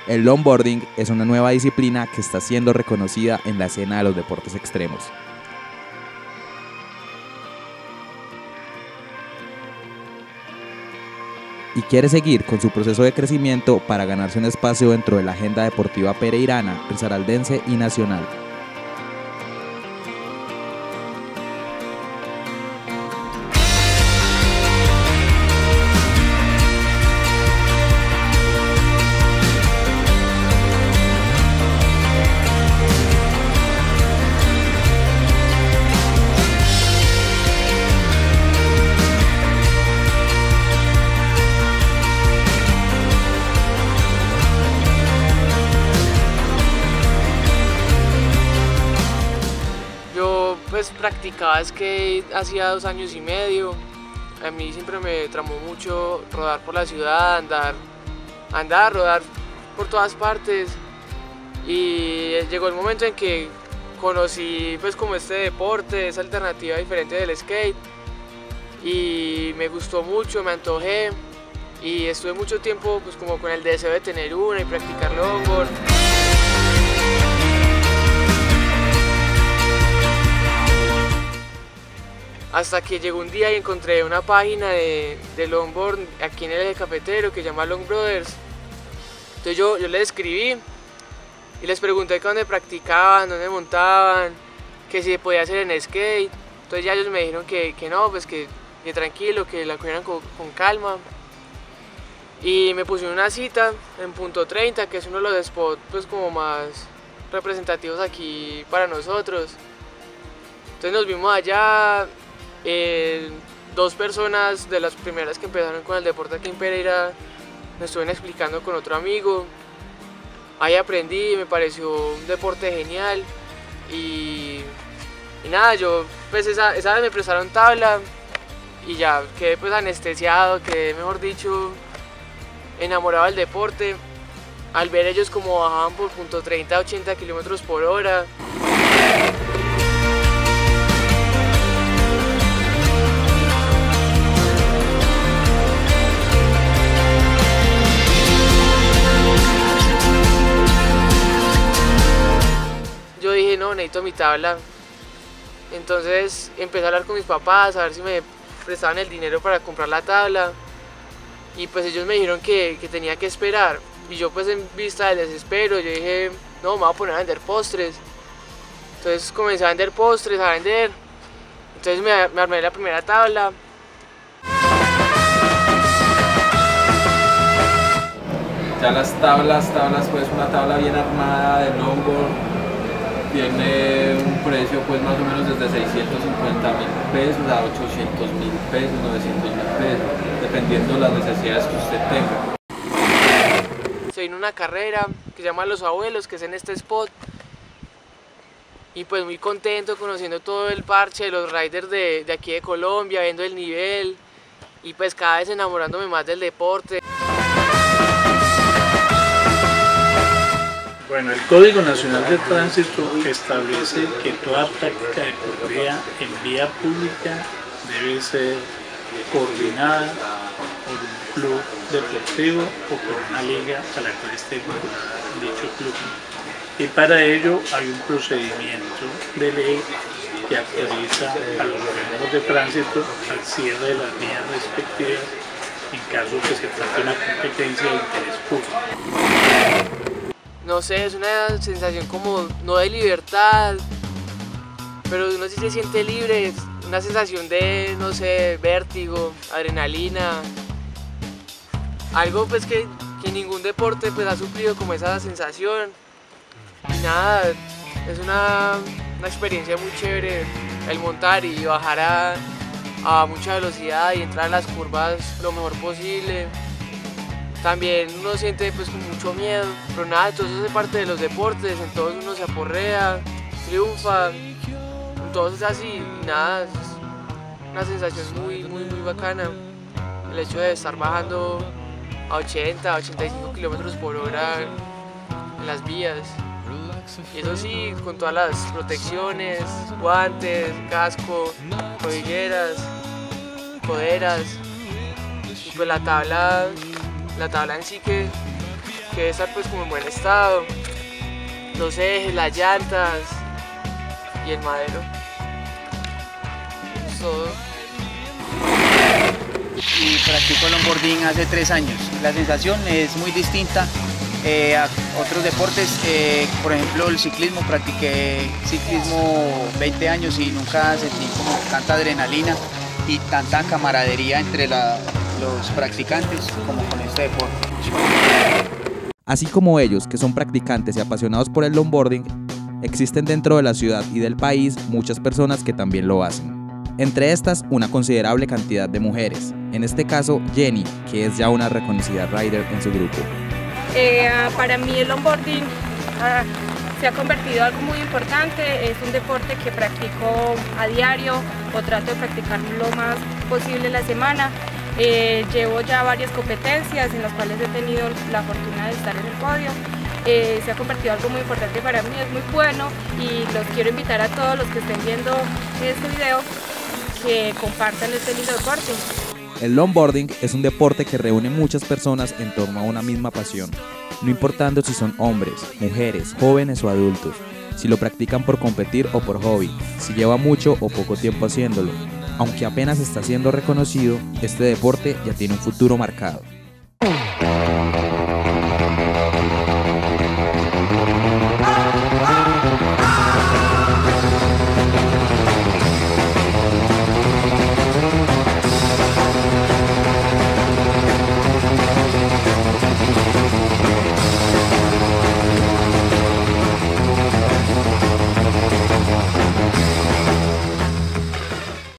El longboarding es una nueva disciplina que está siendo reconocida en la escena de los deportes extremos. Y quiere seguir con su proceso de crecimiento para ganarse un espacio dentro de la agenda deportiva pereirana, risaraldense y nacional. Pues practicaba skate hacía 2 años y medio. A mí siempre me tramó mucho rodar por la ciudad, rodar por todas partes. Y llegó el momento en que conocí pues como este deporte, esa alternativa diferente del skate. Y me gustó mucho, me antojé. Y estuve mucho tiempo pues como con el deseo de tener una y practicar longboard. Hasta que llegó un día y encontré una página de longboard aquí en el eje cafetero que se llama Long Brothers. Entonces yo les escribí y les pregunté que dónde practicaban, dónde montaban, que si se podía hacer en skate. Entonces ya ellos me dijeron que no, pues que tranquilo, que la cogieran con calma. Y me pusieron una cita en Punto 30, que es uno de los spots pues como más representativos aquí para nosotros. Entonces nos vimos allá. 2 personas de las primeras que empezaron con el deporte aquí en Pereira me estuvieron explicando con otro amigo. Ahí aprendí, me pareció un deporte genial y nada, yo pues esa vez me prestaron tabla y ya quedé pues anestesiado, quedé mejor dicho enamorado del deporte al ver ellos como bajaban por Punto 30 a 80 km/h. Yo dije, no, necesito mi tabla. Entonces empecé a hablar con mis papás, a ver si me prestaban el dinero para comprar la tabla. Y pues ellos me dijeron que tenía que esperar. Y yo pues en vista del desespero, yo dije, no, me voy a poner a vender postres. Entonces comencé a vender postres, a vender. Entonces me armé la primera tabla. Ya las tablas pues una tabla bien armada de longboard. Tiene un precio pues más o menos desde 650.000 pesos a 800.000 pesos, 900.000 pesos, dependiendo de las necesidades que usted tenga. Estoy en una carrera que se llama Los Abuelos, que es en este spot. Y pues muy contento conociendo todo el parche de los riders de aquí de Colombia, viendo el nivel y pues cada vez enamorándome más del deporte. Bueno, el Código Nacional de Tránsito establece que toda práctica deportiva en vía pública debe ser coordinada por un club deportivo o por una liga a la cual esté vinculada dicho club. Y para ello hay un procedimiento de ley que autoriza a los organismos de tránsito al cierre de las vías respectivas en caso que se trate de una competencia de interés público. No sé, es una sensación como no de libertad, pero uno sí se siente libre, es una sensación de, no sé, vértigo, adrenalina, algo pues que ningún deporte pues ha suplido como esa sensación. Y nada, es una experiencia muy chévere el montar y bajar a mucha velocidad y entrar a las curvas lo mejor posible. También uno siente pues con mucho miedo, pero nada, todo eso es parte de los deportes, en todos uno se aporrea, triunfa, en todos es así, y nada, es una sensación muy bacana, el hecho de estar bajando a 80, 85 km/h en las vías, y eso sí, con todas las protecciones, guantes, casco, rodilleras, coderas, y pues la tabla en sí que porque debe estar pues como en buen estado. Los ejes, las llantas y el madero. Es todo. Y practico longboarding hace 3 años. La sensación es muy distinta a otros deportes. Por ejemplo, el ciclismo, practiqué ciclismo 20 años y nunca sentí como tanta adrenalina y tanta camaradería entre los practicantes como con este deporte. Así como ellos, que son practicantes y apasionados por el longboarding, existen dentro de la ciudad y del país muchas personas que también lo hacen. Entre estas, una considerable cantidad de mujeres. En este caso, Jenny, que es ya una reconocida rider en su grupo. Para mí el longboarding se ha convertido en algo muy importante. Es un deporte que practico a diario o trato de practicarlo lo más posible en la semana. Llevo ya varias competencias en las cuales he tenido la fortuna de estar en el podio. Se ha convertido en algo muy importante para mí, es muy bueno y los quiero invitar a todos los que estén viendo este video que compartan este lindo deporte. El longboarding es un deporte que reúne muchas personas en torno a una misma pasión, no importando si son hombres, mujeres, jóvenes o adultos, si lo practican por competir o por hobby, si lleva mucho o poco tiempo haciéndolo. Aunque apenas está siendo reconocido, este deporte ya tiene un futuro marcado.